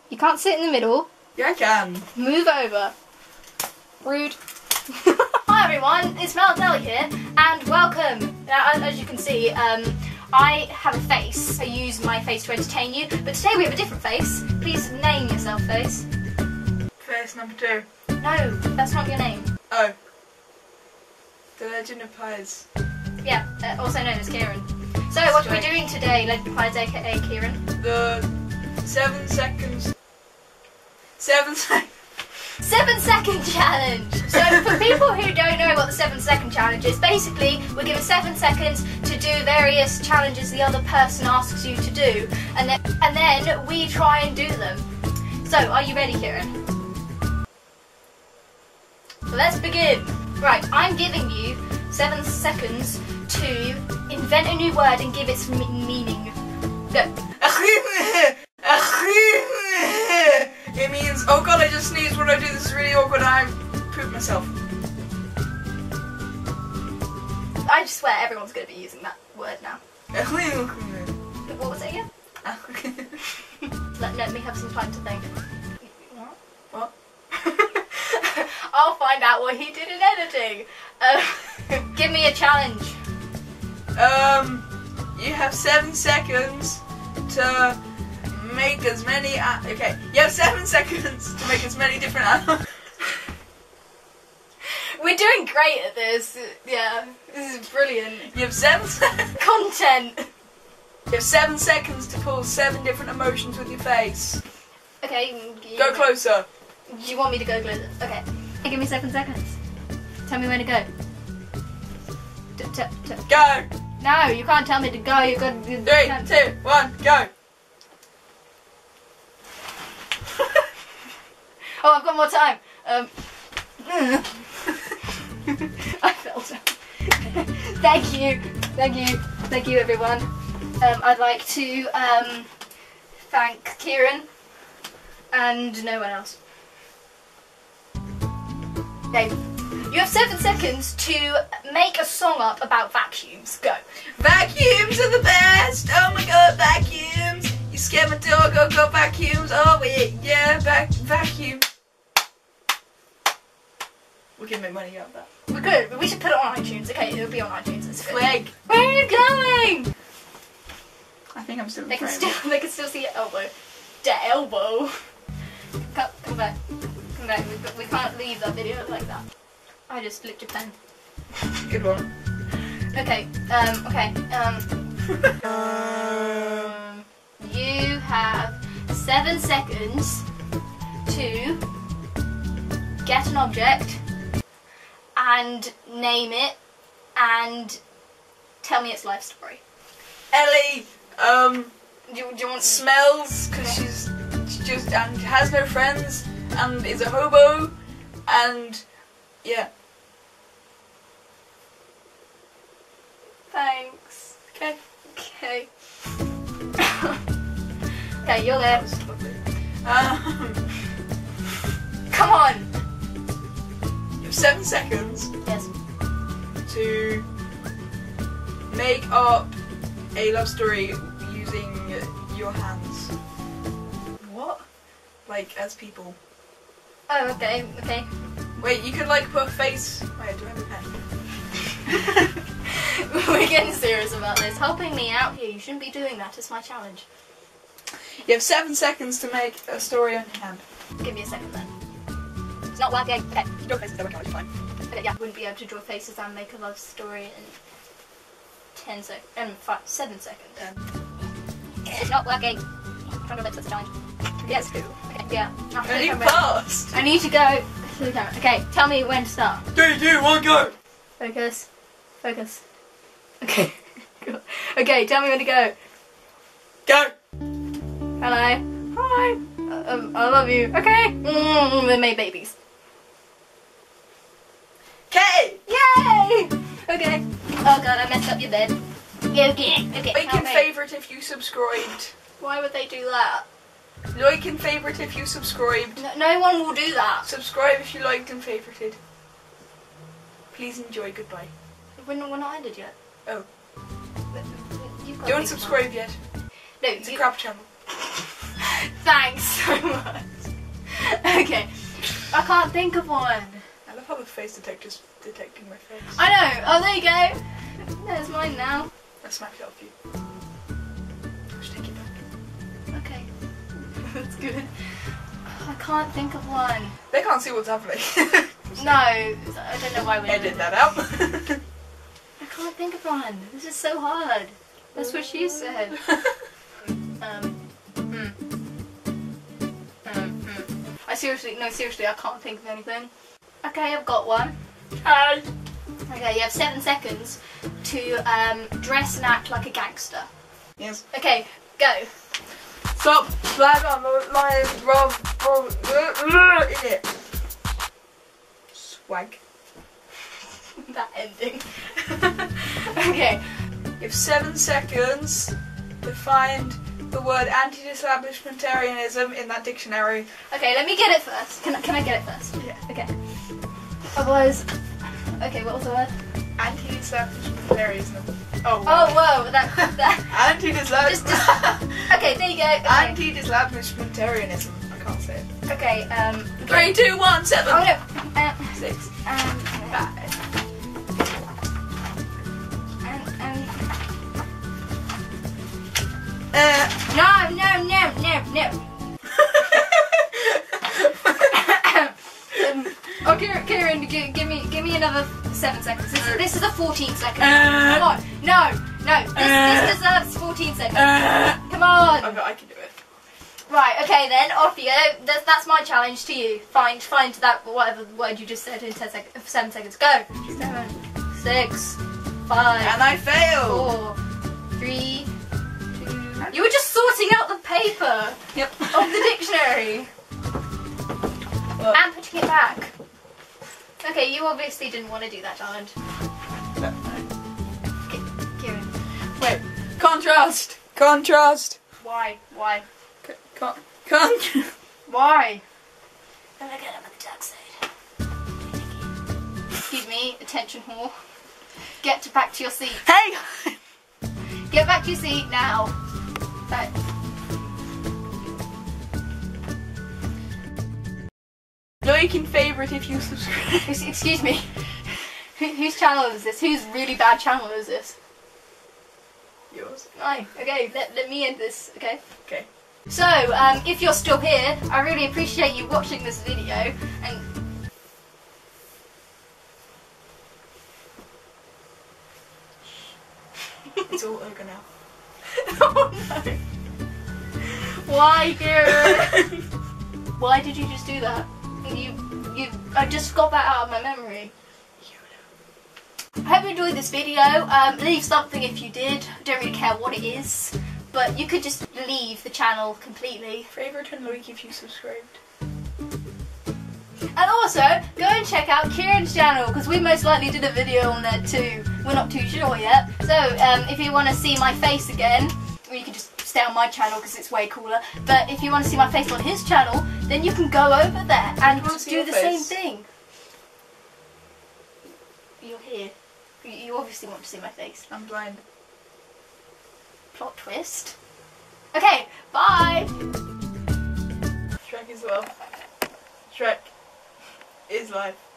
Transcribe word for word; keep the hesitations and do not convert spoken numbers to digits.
You can't sit in the middle. Yeah, I can. Move over. Rude. Hi everyone, it's Melody here, and welcome. Now, as you can see, um, I have a face. I use my face to entertain you, but today we have a different face. Please name yourself, face. Face number two. No, that's not your name. Oh. The Legend of Pies. Yeah, uh, also known as Kieran. So, what are we doing today, Legend of Pies, aka Kieran? The seven seconds. Seven seconds. Seven second challenge! So for people who don't know what the seven second challenge is, basically we're given seven seconds to do various challenges the other person asks you to do, and then and then we try and do them. So are you ready, Kieran? Let's begin. Right, I'm giving you seven seconds to invent a new word and give its me meaning. Go. It means, oh god, I just sneezed, what do I do? This is really awkward, I pooped myself. I just swear everyone's going to be using that word now. What was it again? let, let me have some time to think. What? What? I'll find out what he did in editing. Uh, give me a challenge. Um, you have seven seconds to make as many. Okay, you have seven seconds to make as many different animals. We're doing great at this. Yeah, this is brilliant. You have seven seconds. Content. You have seven seconds to pull seven different emotions with your face. Okay. Go closer. Do you want me to go closer? Okay. Give me seven seconds. Tell me when to go. T -t -t Go. No, you can't tell me to go. You got. You Three, can't. two, one, go. Oh, I've got more time. Um. I felt it. Thank you, thank you, thank you, everyone. Um, I'd like to um, thank Kieran and no one else. Okay. You have seven seconds to make a song up about vacuums. Go. Vacuums are the best. Oh my god, vacuums. You scared my dog. Oh god, vacuums. Oh wait, yeah, vac vacuum. We can make money out of that. We could, but we should put it on iTunes. Okay, it'll be on iTunes. It's good. Flag. Where are you going? I think I'm still in They can frame. still, they can still see your elbow. The elbow. Come, come back. Come back. We, we can't leave that video like that. I just licked your pen. Good one. Okay. Um. Okay. Um. um. You have seven seconds to get an object and name it and tell me its life story. Ellie. Um. Do you, do you want Smells because she's she just and has no friends and is a hobo and yeah. Thanks. Okay. Okay. Okay, you're there. Um, Come on. you have seven seconds Yes. to make up a love story using your hands. What? Like as people. Oh, okay. Okay. Wait, you could like put a face. Wait, do I have a pen? We're getting serious about this. Helping me out here. You shouldn't be doing that. It's my challenge. You have seven seconds to make a story on your hand. Give me a second then. It's not working. Okay. Draw faces, they're working, fine. Okay, yeah. Wouldn't be able to draw faces and make a love story in ten seconds. Um, five, seven seconds. Ten. It's not working. Trying to lips, that's a challenge. Yes. Okay, yeah. After And you I'm ready. passed! I need to go to the camera. Okay, tell me when to start. Three, two, one, go! Focus. Focus. Okay. Okay, tell me when to go. Go! Hello. Hi. Uh, um, I love you. Okay. Mm, they made babies. Okay! Yay! Okay. Oh god, I messed up your bed. Okay. Okay. Like and okay. favourite if you subscribed. Why would they do that? Like and favourite if you subscribed. No, no one will do that. Subscribe if you liked and favorited. Please enjoy. Goodbye. We're not, we're not ended yet. Oh. You've got Don't big subscribe yet. No, It's a you, crap channel. Thanks so much. Okay, I can't think of one. I love how the face detector's detecting my face. I know. Oh, there you go. There's mine now. I smacked it off you. I should take it back. Okay, that's good. I can't think of one. They can't see what's happening. No, I don't know why we Edit that out. I can't think of one. This is so hard. That's what she said. um, hmm. Um, hmm. I seriously, no, seriously, I can't think of anything. Okay, I've got one. Hi. Okay, you have seven seconds to um, dress and act like a gangster. Yes. Okay, go. Stop. Flag on the line. Rob. Rob. In it. Swag. That ending. Okay. You have seven seconds to find the word anti-establishmentarianism in that dictionary. Okay, let me get it first. Can I, can I get it first? Yeah. Okay. Otherwise, okay, what was the word? Anti-establishmentarianism. Oh. Oh, whoa, that, that. Anti-establishment. Just, just, okay, there you go. Okay. Anti-establishmentarianism. I can't say it. Okay, um. Three, two, one, seven. Oh no. Um, Six. um, Five. um, um. Uh. No, no, no, no, no. um, oh, Kieran, Kieran give, give me, give me another seven seconds. This, is- this is a fourteen second. Uh. Come on. No, no. This, Uh. this deserves fourteen seconds. Uh. Come on. I bet I can do it. Right, okay then, off you go. That's, that's my challenge to you. Find find that whatever word you just said in ten sec seven seconds. Go. Seven, six, five, And I failed. four, three, two. You were just sorting out the paper Yep. of the dictionary Look. and putting it back. Okay, you obviously didn't want to do that challenge. No. Ki- Kieran, Wait. Contrast. Contrast. why? Why? C- con. Con. Why? Let me get up at the dark side. Excuse me, attention whore. Get to back to your seat. Hey. Get back to your seat now. Right. No, you can favorite if you subscribe. Ex- Excuse me. Who, whose channel is this? Whose really bad channel is this? Yours. Right, okay, let, let me end this, okay? Okay. So, um, if you're still here, I really appreciate you watching this video, and... It's all over now. Oh no! Why, Kieran? Why did you just do that? You, you, I just got that out of my memory. I hope you enjoyed this video. Um, leave something if you did. I don't really care what it is, but you could just leave the channel completely. Favorite and like if you subscribed. And also, go and check out Kieran's channel, because we most likely did a video on there too. We're not too sure yet. So, um, if you want to see my face again, or you can just stay on my channel because it's way cooler, but if you want to see my face on his channel, then you can go over there and just see do your the face? same thing. You're here. You, you obviously want to see my face. I'm blind. Plot twist. Okay, bye! Shrek as well. Shrek is life.